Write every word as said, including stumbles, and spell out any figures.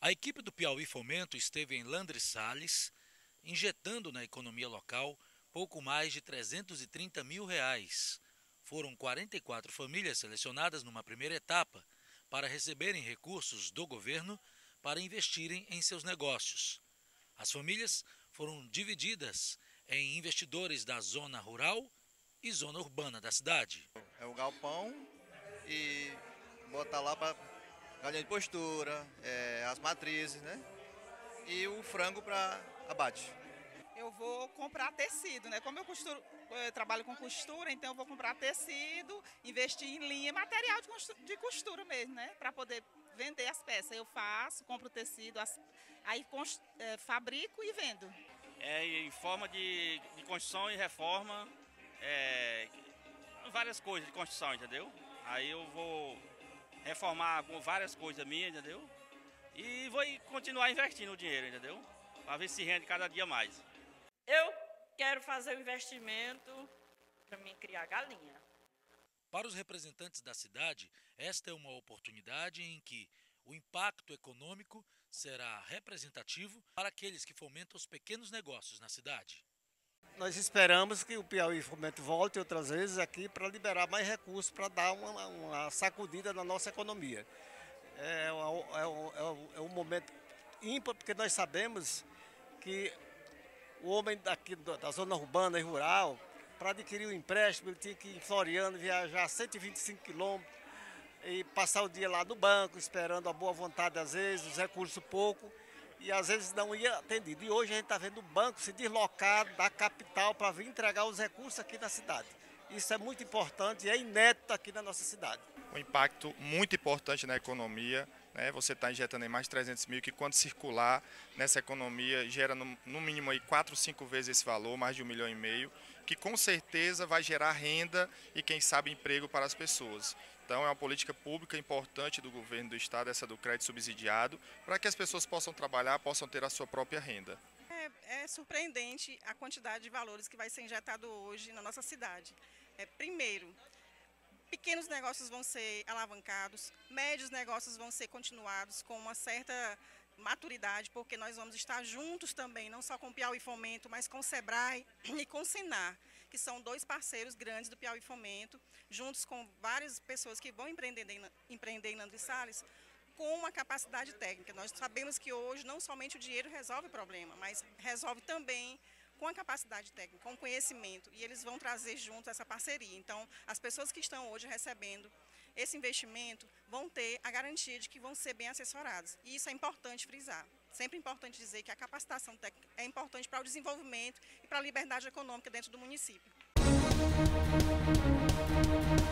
A equipe do Piauí Fomento esteve em Landre Sales, injetando na economia local pouco mais de trezentos e trinta mil reais. Foram quarenta e quatro famílias selecionadas numa primeira etapa para receberem recursos do governo para investirem em seus negócios. As famílias foram divididas em investidores da zona rural e zona urbana da cidade. É o galpão e botar lá para galinha de postura, é, as matrizes, né? E o frango para abate. Eu vou comprar tecido, né? Como eu, costuro, eu trabalho com costura, então eu vou comprar tecido, investir em linha, material de costura, de costura mesmo, né? Para poder vender as peças. Eu faço, compro o tecido, as, aí é, fabrico e vendo. É em forma de, de construção e reforma, é, várias coisas de construção, entendeu? Aí eu vou reformar com várias coisas minhas, entendeu? E vou continuar investindo o dinheiro, entendeu? Para ver se rende cada dia mais. Eu quero fazer um investimento para mim criar galinha. Para os representantes da cidade, esta é uma oportunidade em que o impacto econômico será representativo para aqueles que fomentam os pequenos negócios na cidade. Nós esperamos que o Piauí Fomento volte outras vezes aqui para liberar mais recursos, para dar uma, uma sacudida na nossa economia. É, é, é, é um momento ímpar, porque nós sabemos que o homem daqui da zona urbana e rural, para adquirir um empréstimo, ele tinha que ir em Floriano, viajar cento e vinte e cinco quilômetros e passar o dia lá no banco, esperando a boa vontade, às vezes, os recursos pouco, e às vezes não ia atendido. E hoje a gente está vendo o banco se deslocar da capital para vir entregar os recursos aqui na cidade. Isso é muito importante e é inédito aqui na nossa cidade. Um impacto muito importante na economia, né? Você está injetando em mais de trezentos mil, que quando circular nessa economia gera no, no mínimo aí quatro, cinco vezes esse valor, mais de um milhão e meio, que com certeza vai gerar renda e quem sabe emprego para as pessoas. Então é uma política pública importante do governo do estado, essa do crédito subsidiado, para que as pessoas possam trabalhar, possam ter a sua própria renda. É, é surpreendente a quantidade de valores que vai ser injetado hoje na nossa cidade. É, primeiro, pequenos negócios vão ser alavancados, médios negócios vão ser continuados com uma certa maturidade, porque nós vamos estar juntos também, não só com o Piauí Fomento, mas com o Sebrae e com o Senar, que são dois parceiros grandes do Piauí Fomento, juntos com várias pessoas que vão empreender em, empreender em Landre Sales, com uma capacidade técnica. Nós sabemos que hoje não somente o dinheiro resolve o problema, mas resolve também com a capacidade técnica, com o conhecimento, e eles vão trazer junto essa parceria. Então, as pessoas que estão hoje recebendo esse investimento vão ter a garantia de que vão ser bem assessorados. E isso é importante frisar. Sempre é importante dizer que a capacitação técnica é importante para o desenvolvimento e para a liberdade econômica dentro do município.